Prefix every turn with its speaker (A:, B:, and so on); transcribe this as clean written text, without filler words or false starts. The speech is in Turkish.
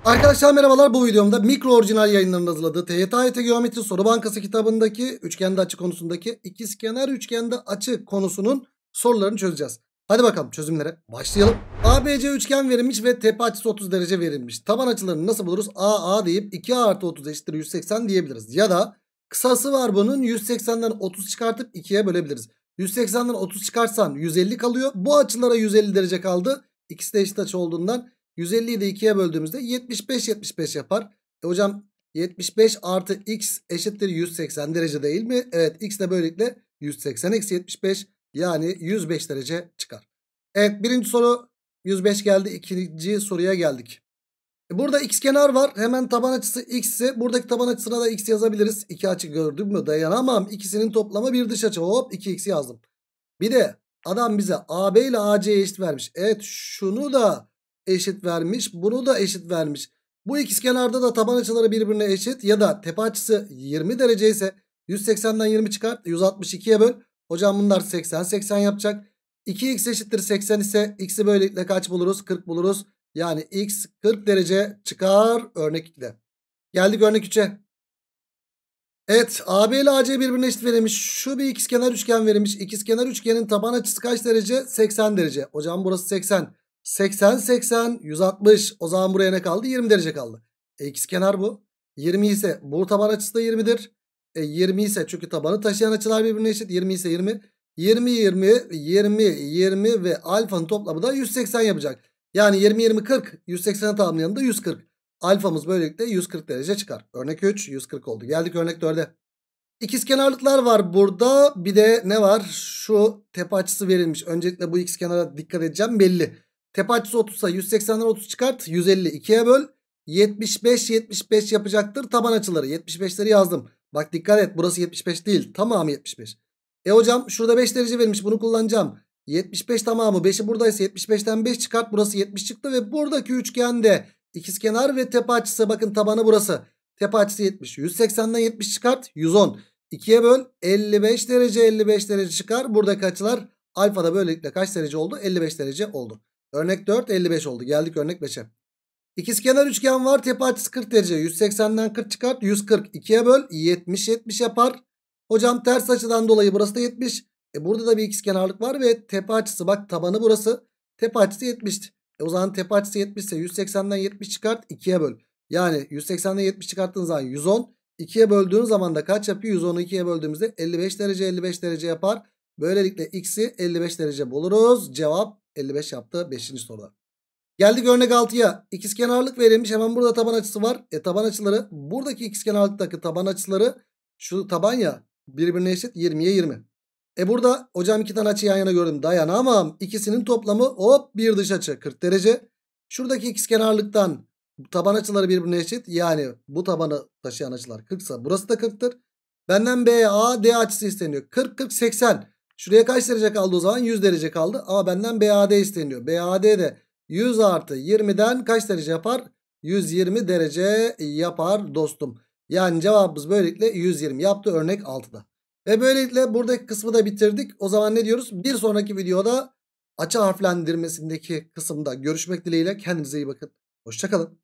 A: Arkadaşlar merhabalar, bu videomda Mikro Orijinal Yayınları'nın hazırladığı TYT AYT Geometri Soru Bankası kitabındaki üçgende açı konusundaki ikizkenar üçgende açı konusunun sorularını çözeceğiz. Hadi bakalım çözümlere başlayalım. ABC üçgen verilmiş ve tepe açısı 30 derece verilmiş. Taban açılarını nasıl buluruz? A deyip 2A artı 30 eşittir 180 diyebiliriz. Ya da kısası var bunun, 180'den 30 çıkartıp 2'ye bölebiliriz. 180'den 30 çıkarsan 150 kalıyor. Bu açılara 150 derece kaldı. İkisi de eşit açı olduğundan 150'yi de 2'ye böldüğümüzde 75 yapar. Hocam 75 artı x eşittir 180 derece değil mi? Evet, x de böylelikle 180 eksi 75 yani 105 derece çıkar. Evet, birinci soru 105 geldi. İkinci soruya geldik. Burada ikizkenar var. Hemen taban açısı x ise buradaki taban açısına da x yazabiliriz. İki açı gördün mü? Dayanamam. İkisinin toplamı bir dış açı. Hop 2x yazdım. Bir de adam bize AB ile AC'ye eşit vermiş. Evet, şunu da eşit vermiş. Bunu da eşit vermiş. Bu ikizkenarda da taban açıları birbirine eşit. Ya da tepe açısı 20 derece ise 180'den 20 çıkart. 162'ye böl. Hocam bunlar 80 yapacak. 2x eşittir 80 ise x'i böylelikle kaç buluruz? 40 buluruz. Yani x 40 derece çıkar örnek 2'de. Geldik örnek 3'e. Evet, AB ile AC birbirine eşit verilmiş. Şu bir ikizkenar üçgen verilmiş. İkizkenar üçgenin taban açısı kaç derece? 80 derece. Hocam burası 80. 80, 160. O zaman buraya ne kaldı? 20 derece kaldı. İkizkenar bu. 20 ise bu taban açısı da 20'dir. 20 ise çünkü tabanı taşıyan açılar birbirine eşit. 20 ise 20. 20 ve alfanın toplamı da 180 yapacak. Yani 20, 40. 180'e tamamlayanı da 140. Alfamız böylelikle 140 derece çıkar. Örnek 3 140 oldu. Geldik örnek 4'e. İkizkenarlıklar var burada. Bir de ne var? Şu tepe açısı verilmiş. Öncelikle bu ikizkenara dikkat edeceğim, belli. Tepe açısı 30 ise 180'den 30 çıkart. 150 2'ye böl. 75 yapacaktır taban açıları. 75'leri yazdım. Bak dikkat et, burası 75 değil. Tamamı 75. Hocam şurada 5 derece verilmiş, bunu kullanacağım. 75 tamamı, 5'i buradaysa 75'ten 5 çıkart. Burası 70 çıktı ve buradaki üçgende İkizkenar ve tepe açısı, bakın tabanı burası. Tepe açısı 70. 180'den 70 çıkart. 110. 2'ye böl. 55 derece çıkar. Buradaki açılar alfa da böylelikle kaç derece oldu? 55 derece oldu. Örnek 4 55 oldu. Geldik örnek 5'e. İkizkenar üçgen var. Tepe açısı 40 derece. 180'den 40 çıkart. 140. 2'ye böl. 70 yapar. Hocam ters açıdan dolayı burası da 70. Burada da bir ikizkenarlık var ve tepe açısı, bak tabanı burası. Tepe açısı 70. O zaman tepe açısı 70 ise 180'den 70 çıkart, 2'ye böl. Yani 180'den 70 çıkarttığın zaman 110. 2'ye böldüğün zaman da kaç yapıyor? 110'u 2'ye böldüğümüzde 55 derece yapar. Böylelikle x'i 55 derece buluruz. Cevap 55 yaptı 5. soruda. Geldik örnek 6'ya. İkizkenarlık verilmiş. Hemen burada taban açısı var. Taban açıları, buradaki ikizkenarlıktaki taban açıları, şu taban ya, birbirine eşit, 20'ye 20. Burada hocam iki tane açı yan yana gördüm. Dayanamam. İkisinin toplamı hop bir dış açı 40 derece. Şuradaki ikizkenarlıktan taban açıları birbirine eşit. Yani bu tabanı taşıyan açılar 40 ise burası da 40'tır. Benden BAD açısı isteniyor. 40 80. Şuraya kaç derece kaldı o zaman? 100 derece kaldı. Ama benden BAD isteniyor. BAD de 100 artı 20'den kaç derece yapar? 120 derece yapar dostum. Yani cevabımız böylelikle 120 yaptı örnek 6'da. Ve böylelikle buradaki kısmı da bitirdik. O zaman ne diyoruz? Bir sonraki videoda açı harflendirmesindeki kısımda görüşmek dileğiyle. Kendinize iyi bakın. Hoşça kalın.